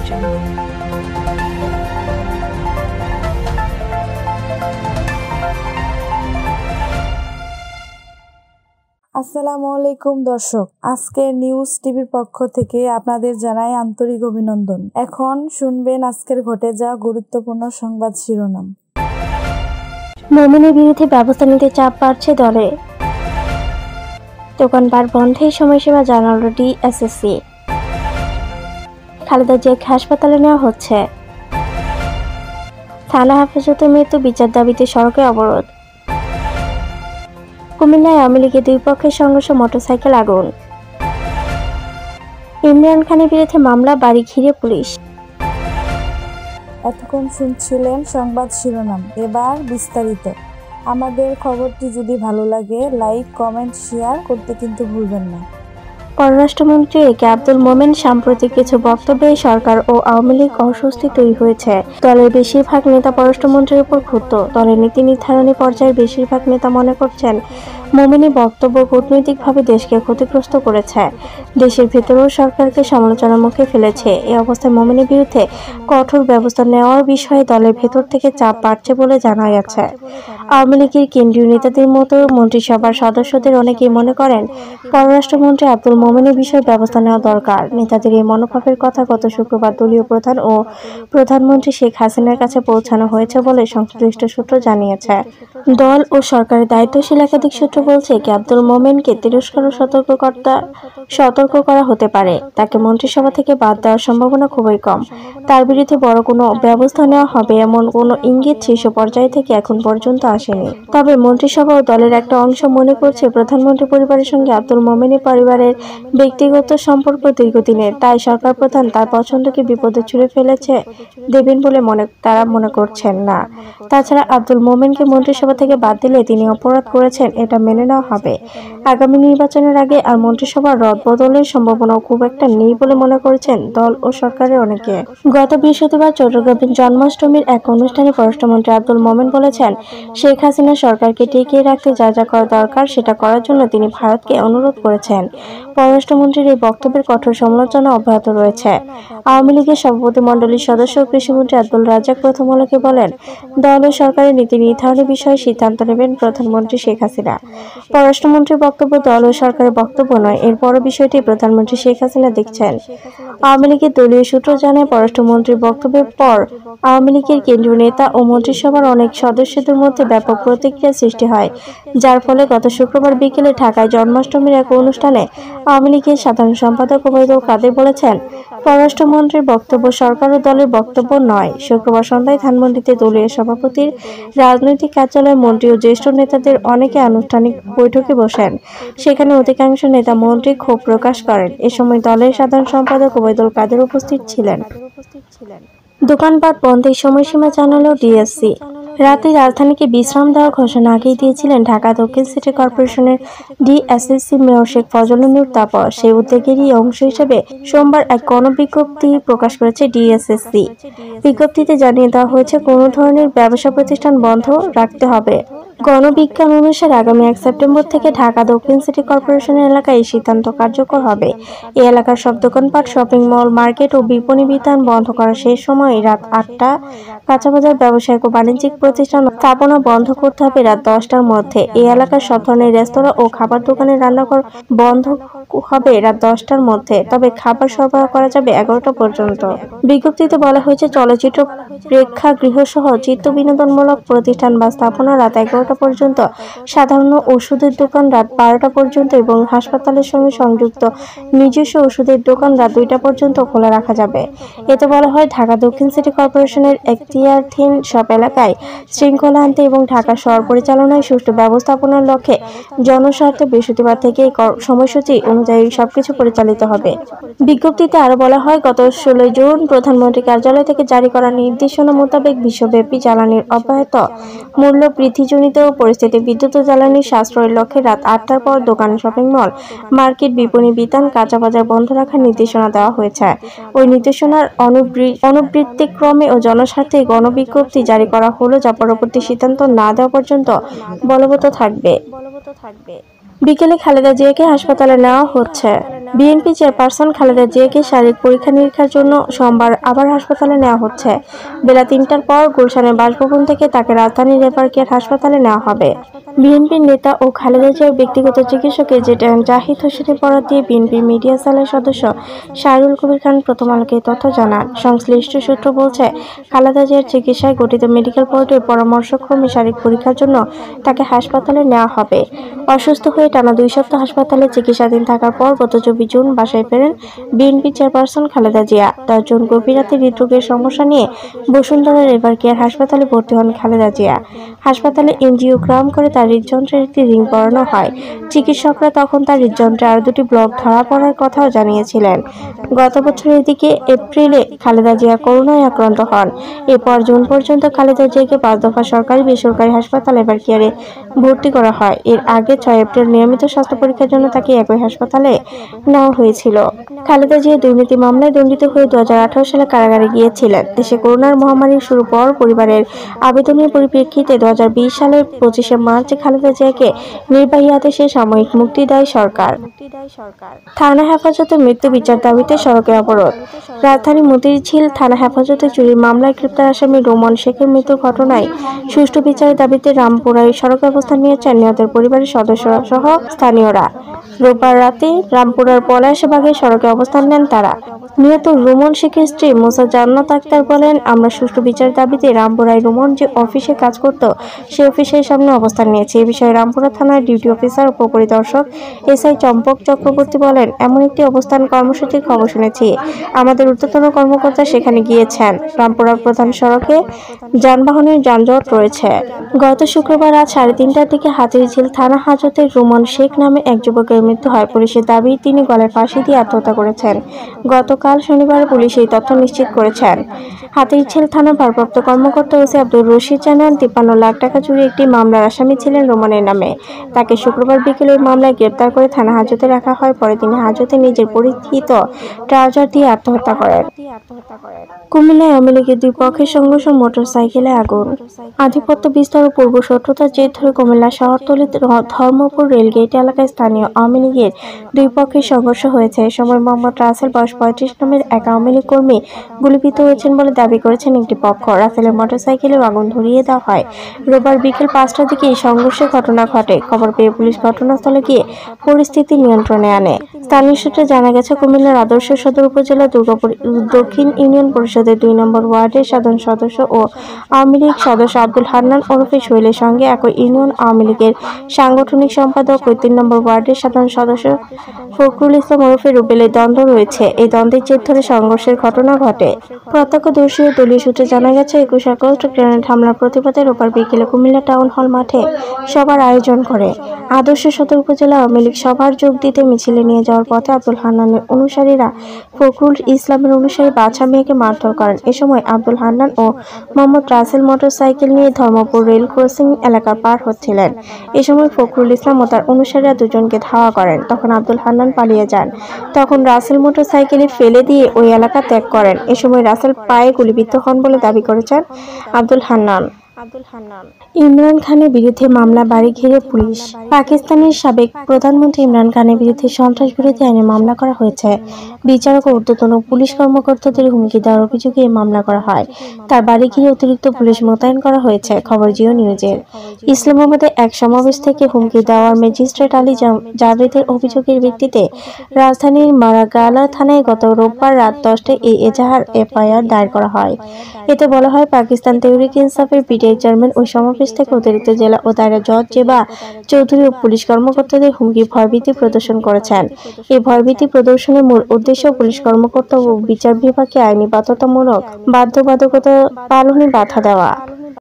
আসসালামু আলাইকুম দর্শক, আজকের নিউজ টিভির পক্ষ থেকে আপনাদের জানাই আন্তরিক অভিনন্দন। এখন শুনবেন আজকের ঘটে যাওয়া গুরুত্বপূর্ণ সংবাদ শিরোনাম। মোমিনের বিরুদ্ধে ব্যবস্থা নিতে চাপ বাড়ছে দলে। দোকানপাট বন্ধের সময়সীমা জানালো ডিএসসি। খালেদা জিয়াকে হাসপাতালে নেওয়া হচ্ছে। থানা হেফাজতে মৃত্যু বিচার দাবিতে সড়কে অবরোধ। কুমিল্লায় আওয়ামী লীগের দুই পক্ষের সংঘর্ষ, মোটরসাইকেল আগুন। ইমরান খানের বিরুদ্ধে মামলা, বাড়ি ঘিরে পুলিশ। এতক্ষণ শুনছিলেন সংবাদ শিরোনাম, এবার বিস্তারিত। আমাদের খবরটি যদি ভালো লাগে লাইক, কমেন্ট, শেয়ার করতে কিন্তু ভুলবেন না। পররাষ্ট্রমন্ত্রী একে আব্দুল মোমেন সাম্প্রতিক কিছু বক্তব্যে সরকার ও আওয়ামী লীগ অস্বস্তি তৈরি হয়েছে। দলের বেশিরভাগ নেতা পররাষ্ট্রমন্ত্রীর উপর ক্ষুব্ধ। দলের নীতি নির্ধারণী পর্যায়ের বেশিরভাগ নেতা মনে করছেন মোমেনের বক্তব্য কূটনৈতিকভাবে দেশকে ক্ষতিগ্রস্ত করেছে, দেশের ভেতরেও সরকারকে সমালোচনার মুখে ফেলেছে। এই অবস্থায় মোমেনের বিরুদ্ধে কঠোর ব্যবস্থা নেওয়ার বিষয়ে দলের ভেতর থেকে চাপ বাড়ছে বলে জানা গেছে। আওয়ামী লীগের কেন্দ্রীয় নেতাদের মতো মন্ত্রিসভার সদস্যদের অনেকেই মনে করেন পররাষ্ট্রমন্ত্রী আব্দুল মোমেনের বিষয়ে ব্যবস্থা নেওয়া দরকার। নেতাদের এই মনোভাবের কথা গত শুক্রবার দলীয় প্রধান ও প্রধানমন্ত্রী শেখ হাসিনার কাছে পৌঁছানো হয়েছে বলে সংশ্লিষ্ট সূত্র জানিয়েছে। দল ও সরকারের দায়িত্বশীল একাধিক সূত্র বলছে কি আব্দুল মোমেনকে তিরস্কার ও সতর্ক করা হতে পারে। তাকে মন্ত্রিসভা থেকে বাদ দেওয়ার সম্ভাবনা খুবই কম। তার বিরুদ্ধে বড় কোনো ব্যবস্থা নেওয়া হবে এমন কোনো ইঙ্গিত শীর্ষ পর্যায় থেকে এখন পর্যন্ত আসেনি। তবে মন্ত্রিসভা ও দলের একটা অংশ মনে করছে প্রধানমন্ত্রী পরিবারের সঙ্গে আব্দুল মোমেনের পরিবারের ব্যক্তিগত সম্পর্ক দীর্ঘদিনের, তাই সরকার প্রধান তার পছন্দকে বিপদে ছুড়ে ফেলেছে দেবেন বলে তারা মনে করছেন না। তাছাড়া আব্দুল মোমেনকে মন্ত্রিসভা থেকে বাদ দিলে তিনি অপরাধ করেছেন এটা মেনে নেওয়া হবে। আগামী নির্বাচনের আগে আর মন্ত্রিসভার রদবদলের সম্ভাবনাও খুব একটা নেই বলে মনে করছেন দল ও সরকারের অনেকে। গত বৃহস্পতিবার চট্টগ্রামের জন্মাষ্টমীর এক অনুষ্ঠানে পররাষ্ট্রমন্ত্রী আব্দুল মোমেন বলেছেন শেখ হাসিনা সরকারকে টিকিয়ে রাখতে যা যা করা দরকার সেটা করার জন্য তিনি ভারতকে অনুরোধ করেছেন। পররাষ্ট্রমন্ত্রীর এই বক্তব্যের কঠোর সমালোচনা অব্যাহত রয়েছে। আওয়ামী লীগের সভাপতিমণ্ডলীর সদস্য কৃষিমন্ত্রী আব্দুল রাজ্জাক প্রথম আলোকে বলেন, দল ও সরকারের নীতি নির্ধারণের বিষয়ে সিদ্ধান্ত নেবেন প্রধানমন্ত্রী শেখ হাসিনা। পররাষ্ট্রমন্ত্রীর বক্তব্য দল ও সরকারের বক্তব্য নয়, এর বড় বিষয়টি প্রধানমন্ত্রী শেখ হাসিনা দেখছেন। আওয়ামী লীগের দলীয় সূত্র জানায় পররাষ্ট্রমন্ত্রীর বক্তব্যের পর আওয়ামী লীগের কেন্দ্রীয় নেতা ও মন্ত্রিসভার অনেক সদস্যদের মধ্যে ব্যাপক প্রতিক্রিয়া সৃষ্টি হয়, যার ফলে গত শুক্রবার বিকেলে ঢাকায় জন্মাষ্টমীর এক অনুষ্ঠানে আওয়ামী লীগের সাধারণ সম্পাদক ওবায়দুল কাদের বলেছেন পররাষ্ট্রমন্ত্রীর বক্তব্য সরকার ও দলের বক্তব্য নয়। শুক্রবার সন্ধ্যায় ধানমন্ডিতে দলীয় সভাপতির রাজনৈতিক কার্যালয়ে মন্ত্রী ও জ্যেষ্ঠ নেতাদের অনেকে আনুষ্ঠানিক বৈঠকে বসেন। সেখানে অধিকাংশ নেতা মন্ত্রী ক্ষোভ প্রকাশ করেন। এ সময় দলের সাধারণ সম্পাদক ওবায়দুল কাদের উপস্থিত ছিলেন। দোকানপাট বন্ধের সময়সীমা জানালো ডিএসসি। রাতে রাজধানীকে বিশ্রাম দেওয়ার ঘোষণা আগেই দিয়েছিলেন ঢাকা দক্ষিণ সিটি কর্পোরেশনের ডিএসসি মেয়র শেখ ফজলুন্নুর তাপস। সেই উদ্যোগেরই অংশ হিসেবে সোমবার এক গণবিজ্ঞপ্তি প্রকাশ করেছে ডিএসসি। বিজ্ঞপ্তিতে জানিয়ে দেওয়া হয়েছে কোনো ধরনের ব্যবসা প্রতিষ্ঠান বন্ধ রাখতে হবে। গণবিজ্ঞান অনুসারে আগামী 1 সেপ্টেম্বর থেকে ঢাকা দক্ষিণ সিটি কর্পোরেশনের এলাকায় এই সিদ্ধান্ত কার্যকর হবে। এই এলাকার সব দোকানপাট, শপিং মল, মার্কেট ও বিপণী বিতান বন্ধ করার শেষ সময় রাত 8টা। কাঁচাবাজার, ব্যবসায়িক ও বাণিজ্যিক প্রতিষ্ঠান স্থাপনা বন্ধ করতে হবে রাত 10টার মধ্যে। এই এলাকার সব ধরনের রেস্তোরাঁ ও খাবার দোকানের রান্নাঘর বন্ধ হবে রাত 10টার মধ্যে, তবে খাবার সরবরাহ করা যাবে 11টা পর্যন্ত। বিজ্ঞপ্তিতে বলা হয়েছে চলচ্চিত্র প্রেক্ষাগৃহ সহ চিত্ত বিনোদনমূলক প্রতিষ্ঠান বা স্থাপনা রাত 11টা পর্যন্ত, সাধারণ ওষুধের দোকান রাত 12টা পর্যন্ত এবং হাসপাতালের সঙ্গে সংযুক্ত নিজস্ব ওষুধের দোকান রাত 2টা পর্যন্ত খোলা রাখা যাবে। এতে বলা হয় ঢাকা দক্ষিণ সিটি কর্পোরেশনের এখতিয়ারাধীন সব এলাকায় শৃঙ্খলা আনতে এবং ঢাকা শহর পরিচালনায় সুষ্ঠু ব্যবস্থাপনার লক্ষ্যে জনস্বার্থে বৃহস্পতিবার থেকে এই সময়সূচি অনুযায়ী সবকিছু পরিচালিত হবে। বিজ্ঞপ্তিতে আরো বলা হয় গত 16 জুন প্রধানমন্ত্রী কার্যালয় থেকে জারি করা নির্দেশনা মোতাবেক বিশ্বব্যাপী জ্বালানির অব্যাহত মূল্য বৃদ্ধিজনিত পরিস্থিতি, বিদ্যুৎ ও জ্বালানির সাশ্রয়ের লক্ষ্যে রাত 8টার পর দোকান, শপিং মল, মার্কেট, বিপণী বিতান, কাঁচা বাজার বন্ধ রাখার নির্দেশনা দেওয়া হয়েছে। ওই নির্দেশনার অনুবৃত্তিক্রমে ও জনস্বার্থে গণবিজ্ঞপ্তি জারি করা হলো, যা পরবর্তী সিদ্ধান্ত না দেওয়া পর্যন্ত বলবৎ থাকবে। বিকেলে খালেদা জিয়াকে হাসপাতালে নেওয়া হচ্ছে। বিএনপি চেয়ারপারসন খালেদা জিয়াকে শারীরিক পরীক্ষা নিরীক্ষার জন্য সোমবার আবার হাসপাতালে নেওয়া হচ্ছে। বেলা ৩টার পর গুলশানের বাসভবন থেকে তাকে রাজধানীর রেফার কেয়ার হাসপাতালে নেওয়া হবে। বিএনপির নেতা ও খালেদা জিয়ার ব্যক্তিগত চিকিৎসক এজেন্ট জাহিদ হোসেনের বরাত দিয়ে বিএনপির মিডিয়া সেলের সদস্য শাহরুল কবির খান প্রথম আলোকে তথ্য জানান। সংশ্লিষ্ট সূত্র বলছে, খালেদা জিয়ার চিকিৎসায় গঠিত মেডিকেল বোর্ডের পরামর্শক্রমে শারীরিক পরীক্ষার জন্য তাকে হাসপাতালে নেওয়া হবে। অসুস্থ হয়ে টানা ২ সপ্তাহ হাসপাতালে চিকিৎসাধীন থাকার পর গত ২৪ জুন বাসায় ফেরেন BNP chairperson Khaleda Zia. ১০ June গভীর রাতে হৃদরোগের সমস্যা নিয়ে বসুন্ধরা রেফার কেয়ার হাসপাতালে ভর্তি হন খালেদা জিয়া। হাসপাতালে এনজিওগ্রাম করে তার হৃদযন্ত্রের একটি রিং পরানো হয়। চিকিৎসকরা তখন তার হৃদযন্ত্রে আরও ২টি ব্লক ধরা পড়ার কথাও জানিয়েছিলেন। গত বছরের দিকে এপ্রিলে খালেদা জিয়া করোনায় আক্রান্ত হন। এরপর জুন পর্যন্ত খালেদা জিয়াকে ৫ দফা সরকারি বেসরকারি হাসপাতাল রেফার কেয়ারে ভর্তি করা হয়। এর আগে ৬ এপ্রিল নিয়মিত স্বাস্থ্য পরীক্ষার জন্য তাকে একই হাসপাতালে নেওয়া হয়েছিল। খালেদা জিয়া দুর্নীতি মামলায় দণ্ডিত হয়ে ২০১৮ সালে কারাগারে গিয়েছিলেন। দেশে করোনার মহামারীর শুরু পর পরিবারের আবেদনের পরিপ্রেক্ষিতে ২০২০ সালের ২৫শে মার্চ খালেদা জিয়াকে নির্বাহী আদেশে সাময়িক মুক্তি দেয় সরকার। থানা হেফাজতে মৃত্যু বিচার দাবিতে সড়কে অবরোধ। রাজধানীর মতিঝিল থানা হেফাজতে চুরির মামলায় গ্রেপ্তার আসামি রোমন শেখের মৃত্যুর ঘটনায় সুষ্ঠু বিচারের দাবিতে রামপুরায় সড়কে অবস্থান নিয়েছেন নিহতের পরিবারের সদস্যরা সহ স্থানীয়রা। রোববার রাতে রামপুরার পলাশবাগে সড়কে অবস্থান নেন তারা। নিহত রোমন শেখের স্ত্রী মোসা জান্নাত আক্তার বলেন, আমরা সুষ্ঠু বিচারের দাবিতে রামপুরায় রোমন যে অফিসে কাজ করত সে অফিসের সামনে অবস্থান নিয়েছে। এ বিষয়ে রামপুরা থানার ডিউটি অফিসার উপপরিদর্শক এসআই চম্পক চক্রবর্তী বলেন, এমন একটি অবস্থান কর্মসূচির খবর শুনেছি। আমাদের ঊর্ধ্বতন কর্মকর্তা সেখানে গিয়েছেন। রামপুরা প্রধান সড়কে যানবাহনের যানজট রয়েছে। গত শুক্রবার রাত ৩:৩০টার দিকে হাতিরঝিল থানা হাজতে রোমন শেখ নামে এক যুবকের মৃত্যু হয়। পুলিশের দাবি তিনি গলায় ফাঁসি দিয়ে আত্মহত্যা করেছেন। গতকাল শনিবার পুলিশ এই তথ্য নিশ্চিত করেছেন। হাতিরঝিল থানার ভারপ্রাপ্ত কর্মকর্তা ওসি আব্দুর রশিদ জানান, ৫৩ লাখ টাকা চুরি একটি মামলার আসামি ছিলেন রোমনের নামে। তাকে শুক্রবার বিকেলে ওই মামলায় গ্রেপ্তার করে থানা হাজতে রাখা হয়। পরে তিনি হাজতে নিজের পরিহিত ট্রাউজার দিয়ে আত্মহত্যা করেন। কুমিল্লায় আওয়ামী লীগের ২ পক্ষের সংঘর্ষ, মোটরসাইকেলে আগুন। আধিপত্য বিস্তার ও পূর্ব শত্রুতার জের ধরে কুমিল্লা শহরতলির ধর্মপুর রেলগেট এলাকায় স্থানীয় আওয়ামী লীগের ২ পক্ষের সংঘর্ষ হয়েছে। এ সময় মোহাম্মদ রাসেল বয়স ৩৫ নামের এক আওয়ামী লীগ কর্মী গুলিবিদ্ধ হয়েছেন বলে দাবি করেছেন একটি পক্ষ। রাসেলের মোটরসাইকেলেও আগুন ধরিয়ে দেওয়া হয়। রোববার বিকেল ৫টার দিকে এই সংঘর্ষের ঘটনা ঘটে। খবর পেয়ে পুলিশ ঘটনাস্থলে গিয়ে পরিস্থিতি নিয়ন্ত্রণে আনে। স্থানীয় সূত্রে জানা গেছে, কুমিল্লার আদর্শ সদর উপজেলা দুর্গাপুর দক্ষিণ ইউনিয়ন পরিষদের ২ নম্বর ওয়ার্ডের সাধারণ সদস্য ও আওয়ামী লীগ সদস্য আব্দুল হান্নান ওরফে সোহেলের সঙ্গে একই ইউনিয়ন আওয়ামী লীগের সাংগঠনিক সম্পাদক ও ৩ নম্বর ওয়ার্ডের সাধারণ সদস্য ফখরুল ইসলাম ওরফে রুবেলের দ্বন্দ্ব রয়েছে। এই দ্বন্দ্বের জের ধরে সংঘর্ষের ঘটনা ঘটে। প্রত্যক্ষদর্শী ও দলীয় সূত্রে জানা গেছে, ২১ আগস্ট গ্রেনেড হামলার প্রতিবাদে রোববার বিকেলে কুমিল্লা টাউন হল মাঠে সভার আয়োজন করে। আদর্শ সদর উপজেলা আওয়ামী লীগ সভার যোগ দিতে মিছিলে নিয়ে যাওয়ার পথে আব্দুল হান্নানের অনুসারীরা ফখরুল ইসলামের অনুসারী বাদশা মিয়াকে মারধর করেন। এ সময় আব্দুল হান্নান ও মোহাম্মদ রাসেল মোটরসাইকেল নিয়ে ধর্মপুর রেল ক্রসিং এলাকা পার হচ্ছিলেন। এ সময় ফখরুল ইসলাম ও তার অনুসারীরা দুজনকে ধাওয়া করেন। তখন আব্দুল হান্নান পালিয়ে যান। তখন রাসেল মোটরসাইকেলে ফেলে দিয়ে ওই এলাকা ত্যাগ করেন। এ সময় রাসেল পায়ে গুলিবিদ্ধ হন বলে দাবি করেছেন আব্দুল হান্নান। ইমরান খানের বিরুদ্ধে মামলা, বাড়ি ঘিরে পুলিশ। পাকিস্তানের সাবেক প্রধানমন্ত্রী ইমরান খানের বিরুদ্ধে সন্ত্রাস বিরোধী আইনে মামলা করা হয়েছে। বিচারক ও ঊর্ধ্বতন পুলিশ কর্মকর্তাদের হুমকি দেওয়ার অভিযোগে এই মামলা করা হয়। তার বাড়ি ঘিরে অতিরিক্ত পুলিশ মোতায়েন করা হয়েছে। খবর জিও নিউজের। ইসলামাবাদে এক সমাবেশ থেকে হুমকি দেওয়ার ম্যাজিস্ট্রেট আলী জাভেদের অভিযোগের ভিত্তিতে রাজধানীর মারাগালা থানায় গত রোববার রাত 10টায় এই এজাহার এফআইআর দায়ের করা হয়। এতে বলা হয়, পাকিস্তান তেহরিক ইনসাফের পিটিআই চেয়ারম্যান ওই সমাবেশ থেকে অতিরিক্ত জেলা ও দায়রা জজ জেবা চৌধুরী ও পুলিশ কর্মকর্তাদের হুমকি ভয়ভীতি প্রদর্শন করেছেন। এই ভয়ভীতি প্রদর্শনের মূল উদ্দেশ্য পুলিশ কর্মকর্তা ও বিচার বিভাগকে আইনি বাধ্যতামূলক বাধ্যবাধকতা পালনে বাধা দেওয়া।